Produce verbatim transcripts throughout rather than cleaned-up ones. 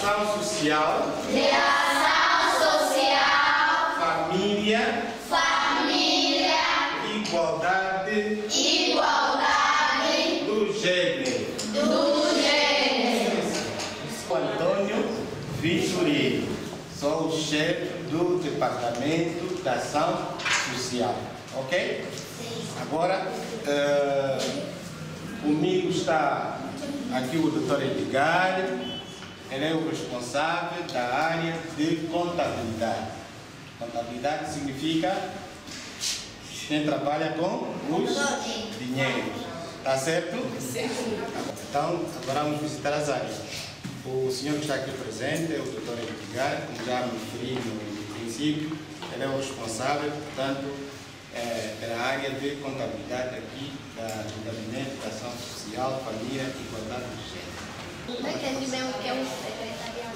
ação social, de ação social, família, família, igualdade, igualdade, do gênero. do gênero. Sou Antônio Vitorino, sou o chefe do Departamento da Ação Social, ok? Agora, uh, comigo está aqui o doutor Edgar, ele é o responsável da área de contabilidade. Contabilidade significa quem trabalha com os dinheiros, tá certo? Então, agora vamos visitar as áreas. O senhor que está aqui presente é o doutor Edgar, como já me referi no princípio, ele é o responsável, portanto, é, pela área de contabilidade aqui da, do Gabinete da Ação Social, Família e Igualdade de Gênero. Não entendi bem o que é um secretariado.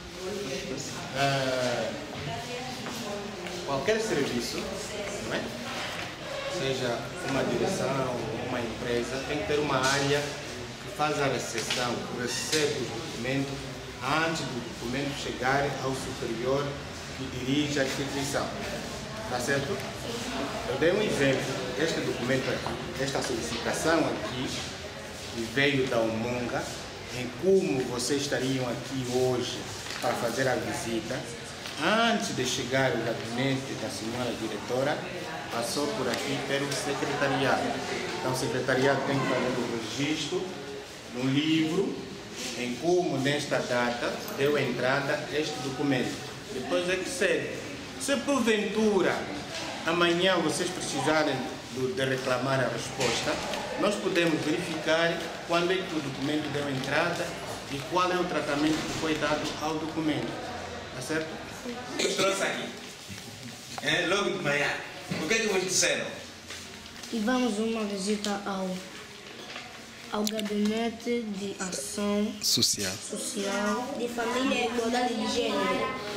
É, qualquer serviço, não é? Seja uma direção ou uma empresa, tem que ter uma área que faz a recepção, que recebe o documento antes do documento chegar ao superior que dirige a instituição. Está certo? Eu dei um exemplo. Este documento aqui, esta solicitação aqui, que veio da Umonga, em como vocês estariam aqui hoje para fazer a visita, antes de chegar ao gabinete da senhora diretora, passou por aqui pelo secretariado. Então o secretariado tem que fazer o registro no livro, em como nesta data deu entrada este documento. Depois é que segue. Se porventura amanhã vocês precisarem de reclamar a resposta, nós podemos verificar quando é que o documento deu entrada e qual é o tratamento que foi dado ao documento. Tá certo? Eu trouxe aqui, é, logo de manhã. O que é que vocês disseram? E vamos uma visita ao, ao Gabinete de Ação Social. Social de Família e Igualdade de Gênero.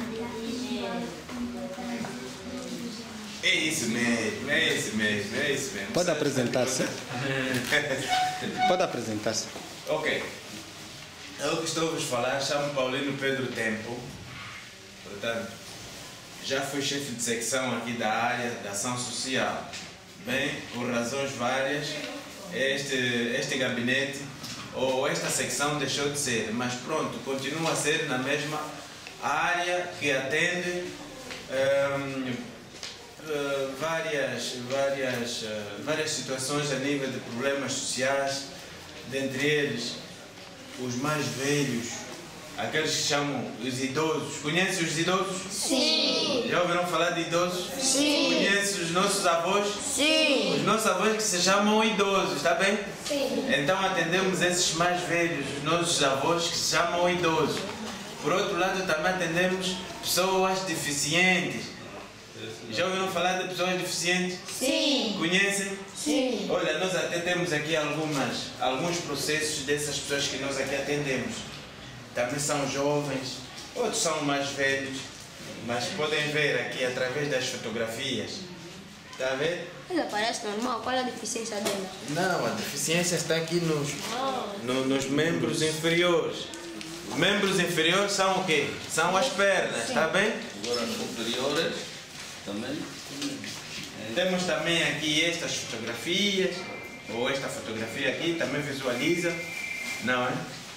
É isso mesmo, é isso mesmo, é isso mesmo. Pode apresentar-se? Pode apresentar-se. Ok. Eu que estou a vos falar, chamo Paulino Pedro Tempo. Portanto, já fui chefe de secção aqui da área da ação social. Bem, por razões várias, este, este gabinete ou esta secção deixou de ser, mas pronto, continua a ser na mesma área que atende um, Uh, várias, várias, uh, várias situações a nível de problemas sociais, dentre eles os mais velhos, aqueles que chamam os idosos. Conhecem os idosos? Sim. Já ouviram falar de idosos? Sim. Conhecem os nossos avós? Sim. Os nossos avós que se chamam idosos, está bem? Sim. Então atendemos esses mais velhos, os nossos avós que se chamam idosos. Por outro lado também atendemos pessoas deficientes. Já ouviram falar de pessoas deficientes? Sim. Conhecem? Sim. Olha, nós até temos aqui algumas, alguns processos dessas pessoas que nós aqui atendemos. Também são jovens, outros são mais velhos, mas podem ver aqui através das fotografias. Está a ver? Ela parece normal, qual é a deficiência dela? Não, a deficiência está aqui nos, no, nos membros inferiores. Os membros inferiores são o quê? São as pernas, está bem? Agora as superiores também. Temos também aqui estas fotografias, ou esta fotografia aqui, também visualiza, não é?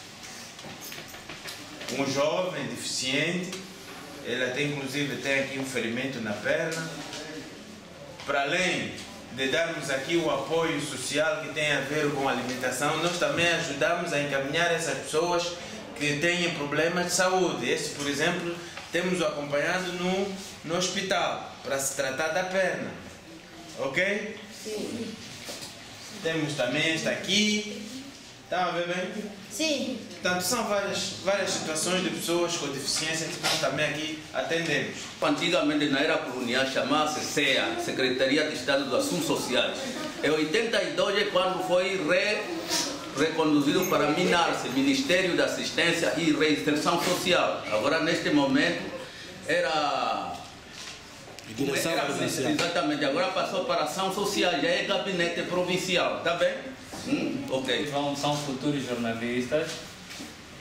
Um jovem deficiente, ele até inclusive tem aqui um ferimento na perna. Para além de darmos aqui o apoio social que tem a ver com a alimentação, nós também ajudamos a encaminhar essas pessoas que têm problemas de saúde. Esse, por exemplo, temos o acompanhado no, no hospital para se tratar da perna. Ok? Sim. Temos também esta aqui. Estão a ver bem? Sim. Portanto, são várias, várias situações de pessoas com deficiência que nós também aqui atendemos. Antigamente, na era colonial, chamava-se S E A, Secretaria de Estado dos Assuntos Sociais. Em oitenta e dois é quando foi re, reconduzido para MINARSE, Ministério da Assistência e Reinserção Social. Agora, neste momento, era... Direção era provincial. Exatamente, agora passou para Ação Social, já é gabinete provincial, tá bem? Hum, ok. Vão, são futuros jornalistas,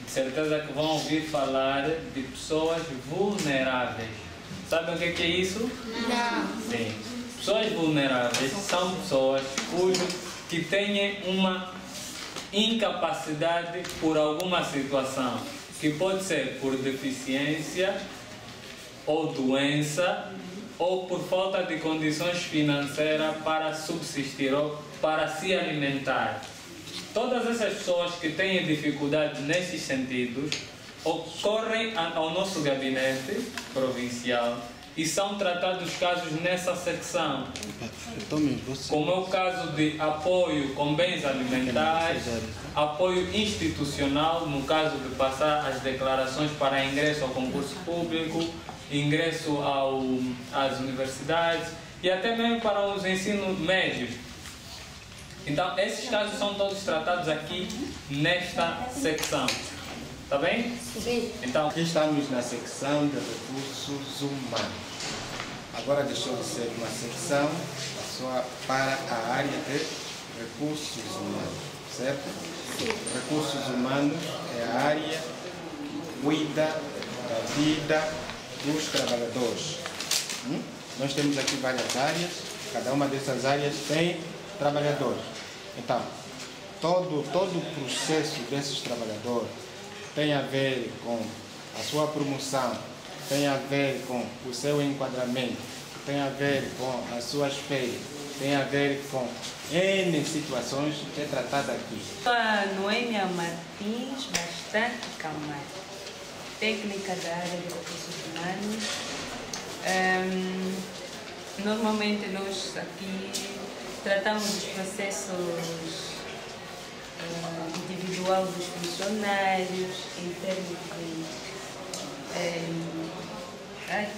certeza que vão ouvir falar de pessoas vulneráveis. Sabem o que é isso? Não. Sim. Pessoas vulneráveis são pessoas cujo que têm uma incapacidade por alguma situação, que pode ser por deficiência ou doença ou por falta de condições financeiras para subsistir ou para se alimentar. Todas essas pessoas que têm dificuldades nesses sentidos ocorrem ao nosso gabinete provincial e são tratados casos nessa secção, como é o caso de apoio com bens alimentares, apoio institucional, no caso de passar as declarações para ingresso ao concurso público, ingresso ao, às universidades e até mesmo para os ensinos médios. Então, esses casos são todos tratados aqui nesta secção. Está bem? Sim. Então, Aqui estamos na secção de recursos humanos. Agora deixou de ser uma secção, passou para a área de recursos humanos, certo? Sim. Recursos humanos é a área que cuida da vida dos trabalhadores. Hum? Nós temos aqui várias áreas, cada uma dessas áreas tem trabalhadores. Então, todo, todo o processo desses trabalhadores tem a ver com a sua promoção, tem a ver com o seu enquadramento, tem a ver com as suas férias, tem a ver com N situações que é tratada aqui. A Noêmia Martins, bastante Camargo, técnica da área de recursos humanos. Um, normalmente nós aqui tratamos dos processos uh, individual dos funcionários, em termos de um, ai,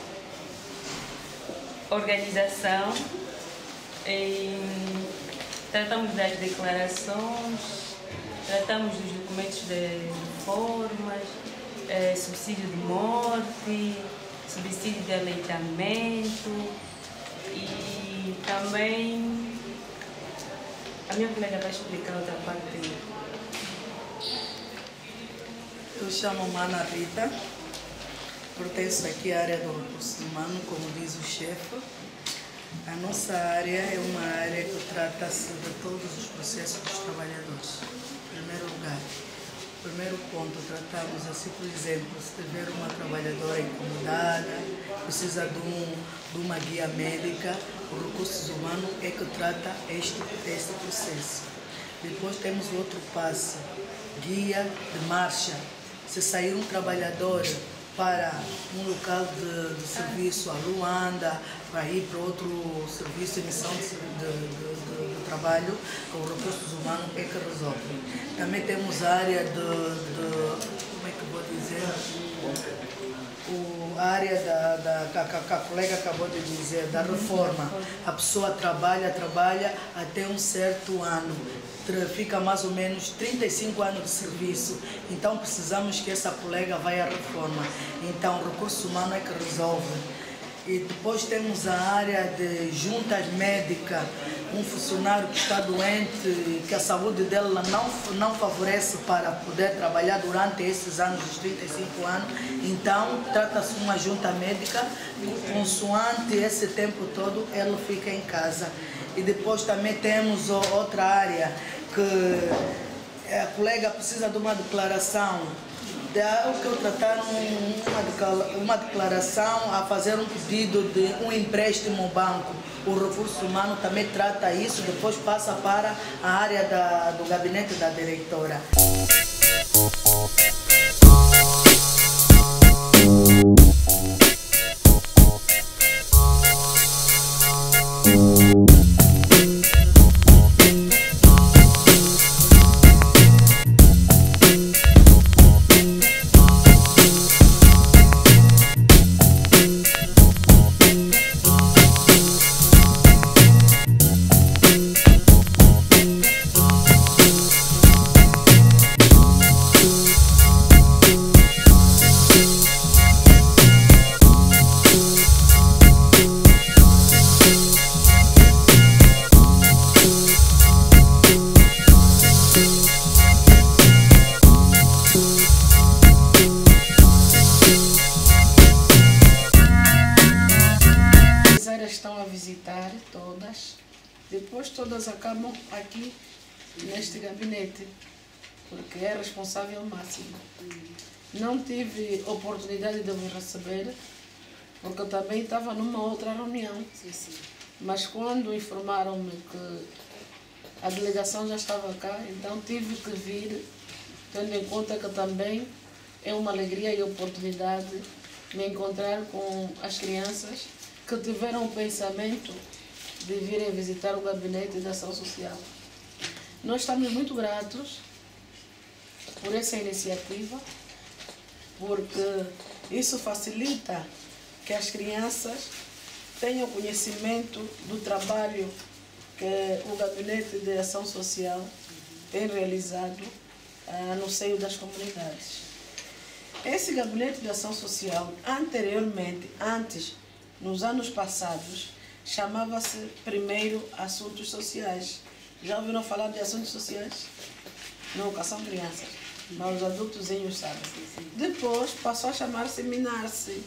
organização, e tratamos das declarações, tratamos dos documentos de formas, eh, subsídio de morte, subsídio de aleitamento e também a minha colega vai explicar outra parte. Eu chamo-me Ana Rita, pertenço aqui à área do recurso humano, como diz o chefe. A nossa área é uma área que trata-se de todos os processos dos trabalhadores. Em primeiro lugar, primeiro ponto, tratamos assim, por exemplo, se tiver uma trabalhadora incomodada, precisa de, um, de uma guia médica, o recursos humanos é que trata este, este processo. Depois temos o outro passo, guia de marcha. Se sair um trabalhador para um local de, de serviço, a Luanda, para ir para outro serviço, emissão de, de, de, de trabalho, com os recursos humanos é que resolve. Também temos a área de, de como é que eu vou dizer, o, a área da, da que, que a colega acabou de dizer, da reforma. A pessoa trabalha, trabalha até um certo ano. Fica mais ou menos trinta e cinco anos de serviço, então precisamos que essa colega vá à reforma. Então o recurso humano é que resolve. E depois temos a área de juntas médicas, um funcionário que está doente, que a saúde dela não, não favorece para poder trabalhar durante esses anos, os trinta e cinco anos, então trata-se de uma junta médica, consoante esse tempo todo ela fica em casa. E depois também temos outra área que a colega precisa de uma declaração, de algo que eu tratar uma, uma declaração a fazer um pedido de um empréstimo ao banco. O recurso humano também trata isso, depois passa para a área da, do gabinete da diretora. depois todas acabam aqui neste gabinete, porque é responsável máximo. Não tive oportunidade de vos receber, porque eu também estava numa outra reunião. Sim, sim. Mas quando informaram-me que a delegação já estava cá, então tive que vir, tendo em conta que também é uma alegria e oportunidade me encontrar com as crianças que tiveram o pensamento de virem visitar o Gabinete de Ação Social. Nós estamos muito gratos por essa iniciativa, porque isso facilita que as crianças tenham conhecimento do trabalho que o Gabinete de Ação Social tem realizado ah, no seio das comunidades. Esse Gabinete de Ação Social, anteriormente, antes, nos anos passados, chamava-se primeiro Assuntos Sociais. Já ouviram falar de assuntos sociais? Não, que são crianças, mas os adultozinhos sabem. Depois passou a chamar-se Minar-se.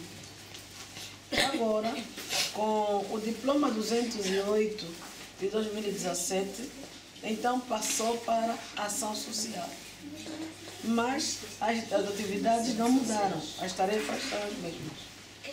Agora, com o diploma duzentos e oito de dois mil e dezessete, então passou para Ação Social. Mas as, as atividades não mudaram, as tarefas são as mesmas.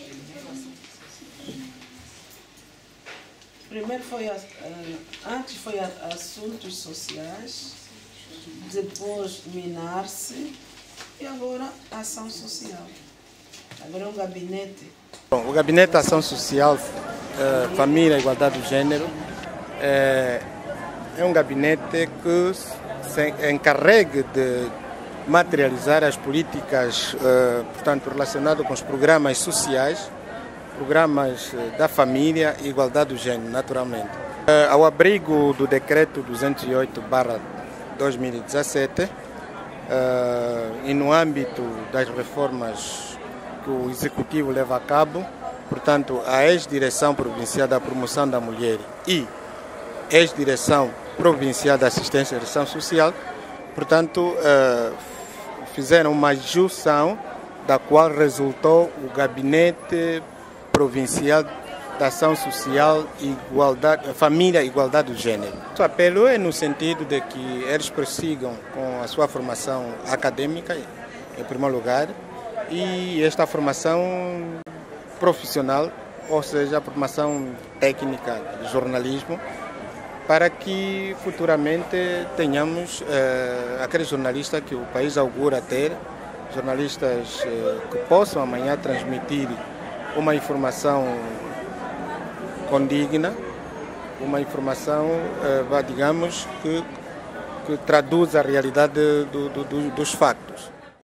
Primeiro foi, a, antes foi a, Assuntos Sociais, depois Minar-se e agora Ação Social. Agora é um gabinete. Bom, o Gabinete de Ação Social, eh, Família e Igualdade do Gênero, é, é um gabinete que se encarregue de materializar as políticas, eh, portanto, relacionadas com os programas sociais, programas da família e igualdade do gênero, naturalmente. Eh, ao abrigo do Decreto duzentos e oito barra dois mil e dezessete, eh, e no âmbito das reformas que o Executivo leva a cabo, portanto, a ex-direção provincial da promoção da mulher e ex-direção provincial da assistência e ação social, portanto, eh, fizeram uma junção da qual resultou o Gabinete Provincial da Ação Social, igualdade, Família e Igualdade do Gênero. O apelo é no sentido de que eles prossigam com a sua formação acadêmica, em primeiro lugar, e esta formação profissional, ou seja, a formação técnica de jornalismo, para que futuramente tenhamos eh, aqueles jornalistas que o país augura ter, jornalistas eh, que possam amanhã transmitir uma informação condigna, uma informação, eh, digamos, que, que traduz a realidade do, do, do, dos factos.